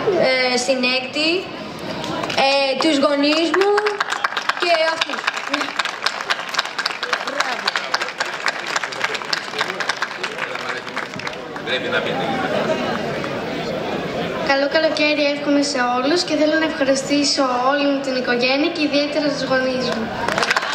συνέκτη, τους γονείς μου και αυτούς. Καλό καλοκαίρι εύχομαι σε όλους και θέλω να ευχαριστήσω όλη μου την οικογένεια και ιδιαίτερα τους γονείς μου.